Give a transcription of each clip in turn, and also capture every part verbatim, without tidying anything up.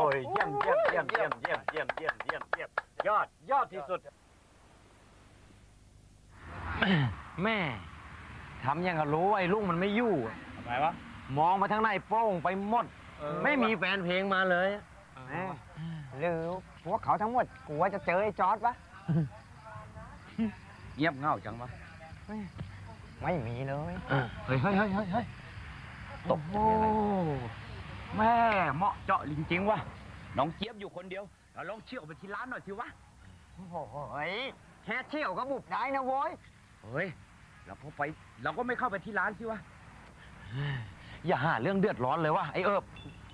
ยเยี่ยมเยี่ยมเยี่ยมเยี่ยมเยี่ยมเยี่ยมเยี่ยมเยี่ยมเยี่ยมยอดยอดที่สุดแม่ทำยังก็รู้ไอ้ลุงมันไม่อยู่ทำไมวะมองมาทางในโป้งไปหมดไม่มีแฟนเพลงมาเลยหรือพวกเขาทั้งหมดกลัวจะเจอไอ้จอร์ดปะเงียบเง่าจังวะไม่มีเลยเฮ้ยเฮ้ยเฮ้ยเฮ้ยตบโอ้แม่เหมาะเจาะจริงๆวะน้องเจี๊ยบอยู่คนเดียวเราลองเชี่ยวไปที่ร้านหน่อยสิวะโอ้โหแค่เชี่ยวก็บุกได้นะโว้ยเฮ้ยเราพอไปเราก็ไม่เข้าไปที่ร้านสิวะอย่าหาเรื่องเดือดร้อนเลยวะไอ้เอิบ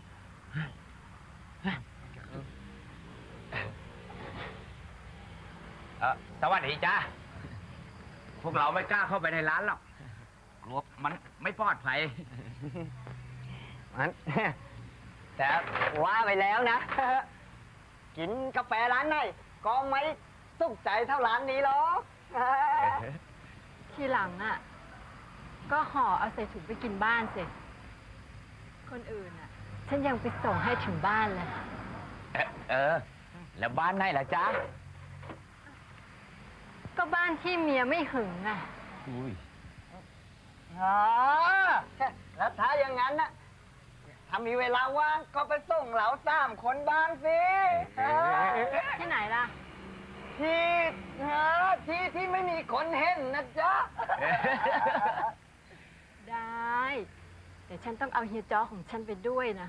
สวัสดีจ้าพวกเราไม่กล้าเข้าไปในร้านหรอกกลัวมันไม่ปลอดภัยมันแต่ว่าไปแล้วนะกินกาแฟร้านไหนก็ไม่สุขใจเท่าร้านนี้หรอกทีหลังอ่ะก็ห่อเอาใส่ถุงไปกินบ้านสิคนอื่นอ่ะฉันยังไปส่งให้ถึงบ้านเลยเออแล้วบ้านไหนล่ะจ๊ะก็บ้านที่เมียไม่หึงอ่ะอุ้ยอ๋อแล้วถ้าอย่างนั้นนะถ้ามีเวลาว่างก็ไปส่งเหล่าสามคนบ้างสิที่ไหนล่ะที่ที่ที่ไม่มีคนเห็นนะจ๊ะได้แต่ฉันต้องเอาเฮียจ้อของฉันไปด้วยนะ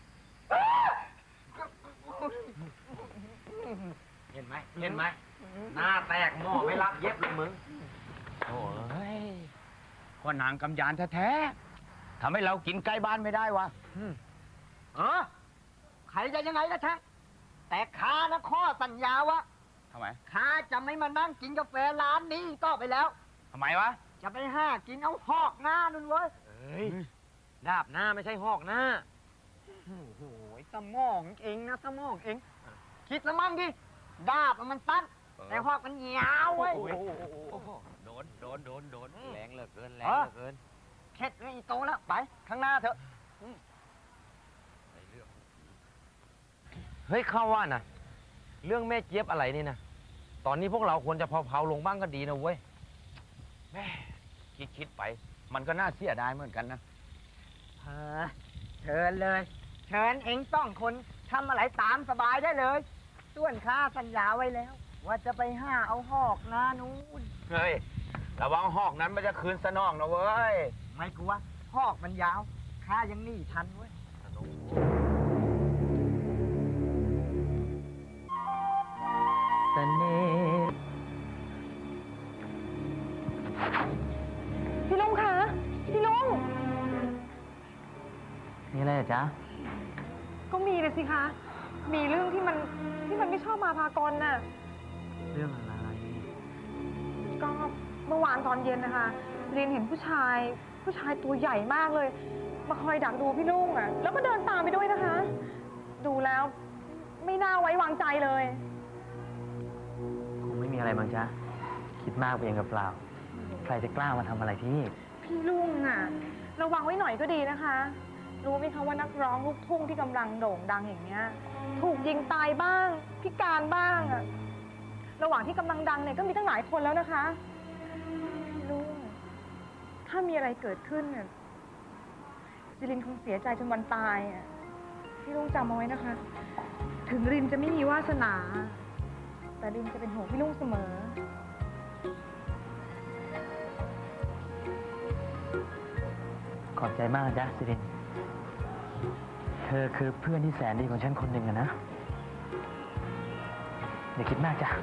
เห็นไหมเห็นไหมหน้าแตกหม้อไม่รับเย็บเลยมึงโอ้ยก็นางกำยานแท้ๆทำให้เรากินใกล้บ้านไม่ได้วะเออใครจะยังไงก็ช่างแต่ข้านะข้อสัญญาวะทำไมข้าจะไม่มานั่งกินกาแฟร้านนี้ต่อไปแล้วทำไมวะจะไปห้ากินเอาหอกหน้านุ่นเว้ยเฮ้ยดาบหน้าไม่ใช่หอกหน้าโอ้โหสมองเองนะสมองเองคิดละมั่งดิดาบมันสั้นแต่หอกมันยาวเว้ยโดนโดนโดนโดนแรงเหลือเกินแรงเหลือเกินเข็ดเลยอีโตแล้วไปข้างหน้าเถอะเฮ้ยเข้าว่านะเรื่องแม่เจี๊ยบอะไรนี่นะตอนนี้พวกเราควรจะเผาๆลงบ้างก็ดีนะเว้ยแม่คิดๆไปมันก็น่าเสียดายเหมือนกันนะเชิญเลยเชิญเองต้องคนทำอะไรตามสบายได้เลยส่วนข้าสัญญาไว้แล้วว่าจะไปห้าเอาหอกนานู้นเฮ้ยระวังหอกนั้นมันจะคืนสนองนะเว้ยไม่กลัวหอกมันยาวข้ายังหนีทันเว้ยเสน่ห์พี่ลุงคะพี่ลุงมีอะไรจ๊ะก็มีเลยสิคะมีเรื่องที่มันที่มันไม่ชอบมาพากลน่ะเรื่องอะไรก็เมื่อวานตอนเย็นนะคะเรียนเห็นผู้ชายผู้ชายตัวใหญ่มากเลยมาคอยดักดูพี่ลุงอ่ะแล้วก็เดินตามไปด้วยนะคะดูแล้วไม่น่าไว้วางใจเลยคงไม่มีอะไรมั้งจ๊ะคิดมากไปเองกับเปล่าใครจะกล้ามาทำอะไรที่นี่พี่ลุงอ่ะระวังไว้หน่อยก็ดีนะคะรู้ไหมคะว่านักร้องลูกทุ่งที่กำลังโด่งดังอย่างเนี้ยถูกยิงตายบ้างพิการบ้างอ่ะระหว่างที่กำลังดังเนี่ยก็มีตั้งหลายคนแล้วนะคะพี่ลุงถ้ามีอะไรเกิดขึ้นเนี่ยจิรินคงเสียใจจนวันตายอ่ะพี่ลุงจำเอาไว้นะคะถึงรินจะไม่มีวาสนาแต่รินจะเป็นห่วงพี่ลุงเสมอขอบใจมากจ้ะจิรินเธอคือเพื่อนที่แสนดีของฉันคนหนึ่งอะนะอย่าคิดมากจ้ะ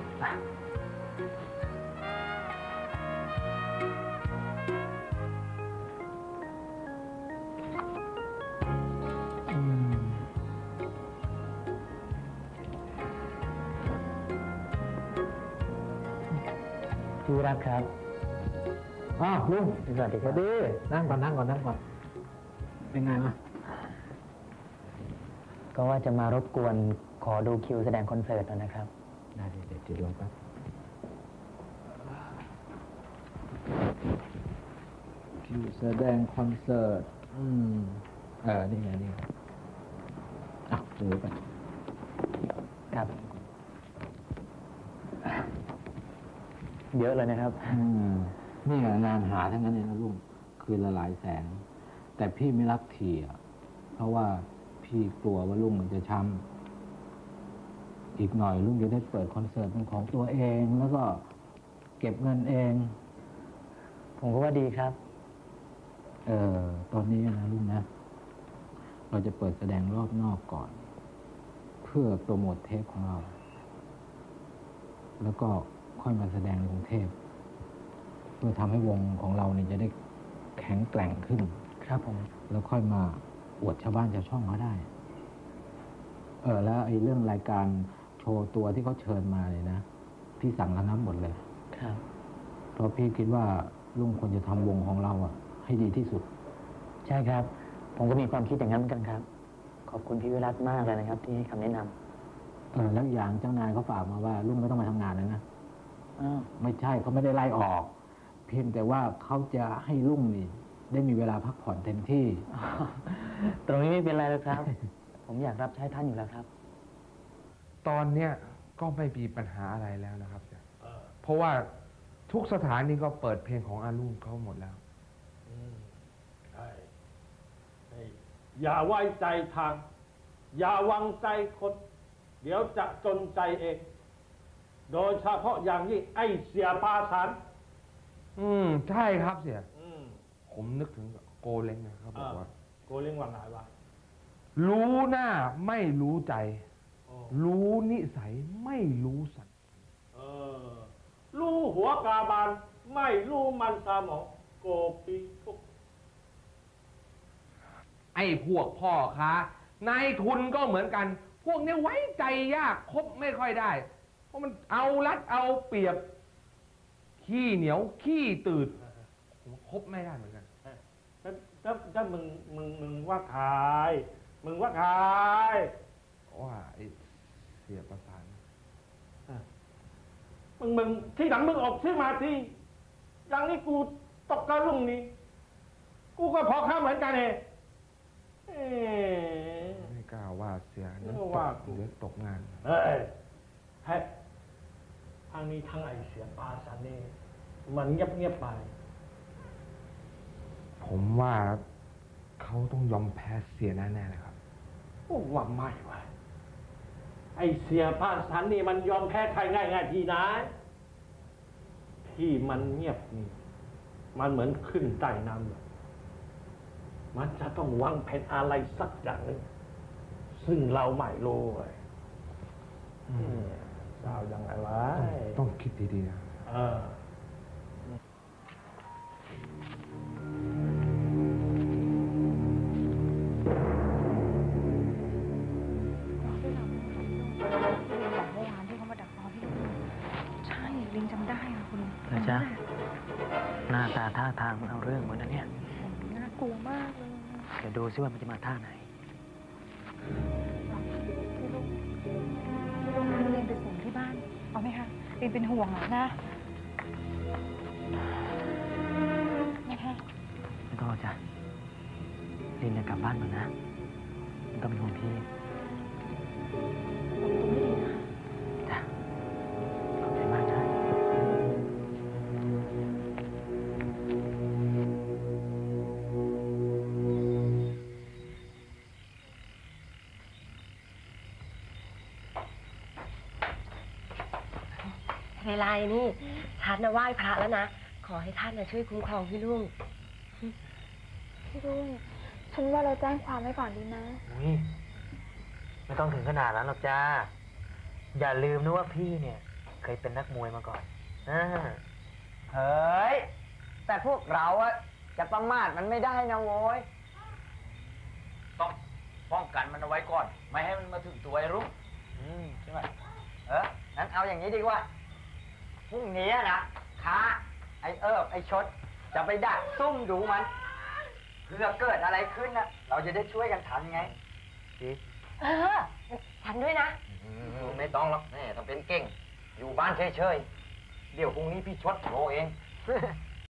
พี่รักครับอ้าวลุงสวัสดีครับดีนั่งก่อนนั่งก่อนนั่งก่อนเป็นไงมาก็ว่าจะมารบกวนขอดูคิวแสดงคอนเสิร์ตนะครับได้เดี๋ยวจะดูครับคิวแสดงคอนเสิร์ตอืมเออนี่ไงนี่อ่ะดูไปครับ เยอะเลยนะครับอืมนี่แหละงานหาทั้งนั้นเลยนะลุงคืนละหลายแสน แต่พี่ไม่รับทีอ่ะเพราะว่าพี่กลัวว่าลุงมันจะช้ำอีกหน่อยลุงจะได้เปิดคอนเสิร์ตเป็นของตัวเอง แล้วก็เก็บเงินเองผมก็ว่าดีครับเออตอนนี้นะลุงนะ เราจะเปิดแสดงรอบนอกก่อน เพื่อโปรโมทเทปของเรา แล้วก็ค่อยมาแสดงในกรุงเทพเพื่อทำให้วงของเราเนี่ยจะได้แข็งแกร่งขึ้นครับผมแล้วค่อยมาอวดชาวบ้านชาวช่องเขาได้ เออ แล้วไอ้เรื่องรายการโชว์ตัวที่เขาเชิญมาเนี่ยนะ พี่สั่งระงับหมดเลยครับเพราะพี่คิดว่าลุงควรจะทำวงของเราอะให้ดีที่สุดใช่ครับ ผมก็มีความคิดอย่างนั้นเหมือนกันครับ ขอบคุณพี่วิรัตมากเลยนะครับ ที่ให้คำแนะนำเออ แล้วอย่างเจ้านายเขาฝากมาว่าลุงไม่ต้องมาทำงานแล้วนะอ้าวไม่ใช่เขาไม่ได้ไล่ออก เพียงแต่ว่าเขาจะให้ลุงนี่ ได้มีเวลาพักผ่อนเต็มที่ตรงนี้ไม่เป็นไรเลยครับ ผมอยากรับใช้ท่านอยู่แล้วครับตอนเนี้ยก็ไม่มีปัญหาอะไรแล้วนะครับเสียเพราะว่าทุกสถานีก็เปิดเพลงของอารุ่งเขาหมดแล้วใช่ใช่อย่าไว้ใจทาง อย่าวางใจคน เดี๋ยวจะจนใจเอง โดยเฉพาะอย่างยิ่งไอ้เสียปาสันอืมใช่ครับเสียอืมผมนึกถึงโกเล้งนะครับบอกว่าโกเลี้ยงว่าไงวะรู้หน้าไม่รู้ใจโอ้รู้นิสัยไม่รู้สัตว์เออรู้หัวกาบาล ไม่รู้มันสมองโกปิทุกไอ้พวกพ่อค้านายทุนก็เหมือนกัน พวกเนี้ยไว้ใจยากคบไม่ค่อยได้ เพราะมันเอารัดเอาเปรียบ ขี้เหนียว ขี้ตืดผมคบไม่ได้เหมือนกันถ้าถ้าถ้ามึงมึงมึงว่าใครมึงว่าใครว่าไอ้เสียประสานมึงมึงที่หลังมึงออกชื่อมาที่อย่างนี้กูตกกระลุ่งนี้ กูก็พอข้าเหมือนกันเองเอ้ยไม่กล้าว่าเสียเดี๋ยวไม่ตว่าก กูเดี๋ยวตกงานเฮ้ยเฮ้ยทางนี้ทั้งไอเสียปลาสันนี่มันเงียบเงียบๆไปผมว่าเขาต้องยอมแพ้เสียแน่ๆเลยครับโอ้ว่าไม่วะไอเสียปลาสันนี่มันยอมแพ้ใครง่ายง่ายๆทีนะ ที่มันเงียบนี่มันเหมือนขึ้นใต้น้ำเลยมันจะต้องวางแผนอะไรสักอย่างหนึ่งซึ่งเราไม่รู้เลยอืมสาวยังไงวะต้องต้องคิดดีๆนะเออบอกเมื่อวานที่เขามาดักรอพี่ลิงใช่ลิงจำได้ค่ะคุณเหรอจ๊ะ หน้าตาท่าทางมันเอาเรื่องเหมือนนะเนี่ยน่ากลัวมากเลยเดี๋ยวดูซิว่ามันจะมาท่าไหนพี่ลุงพี่ลุงให้ลิงไปส่งที่บ้าน เอาไหมคะลิงเป็นห่วงอะนะนะคะไม่ต้องหรอกจ้ะลินจะกลับบ้านก่อนนะไม่ต้องเป็นห่วงพี่ตรงนี้ดีนะจ้ะขอบใจมากนะในไลน์นี่ฉันนะไหว้พระแล้วนะ ขอให้ท่านนะช่วยคุ้มครองพี่ลุงพี่ลุงฉันว่าเราแจ้งความไว้ก่อนดีนะอุ้ยไม่ต้องถึงขนาดนั้นหรอกจ้า อย่าลืมนะว่าพี่เนี่ย เคยเป็นนักมวยมาก่อนอ่าเฮ้ย แต่พวกเราอะจะประมาทมันไม่ได้นะโว้ยต้องป้องกันมันเอาไว้ก่อน ไม่ให้มันมาถึงตัวไอ้รุ่งอืมใช่ไหมเอองั้นเอาอย่างนี้ดีกว่า พรุ่งนี้นะค้าไอเอิบไอชด จะไปดักซุ่มดูมัน เพื่อเกิดอะไรขึ้นนะเราจะได้ช่วยกันทันไงดีเออ ฉันด้วยนะอืมไม่ต้องหรอกแม่ต้องเป็นเก่ง อยู่บ้านเฉยๆ เดี๋ยวพรุ่งนี้พี่ชดโทรเอง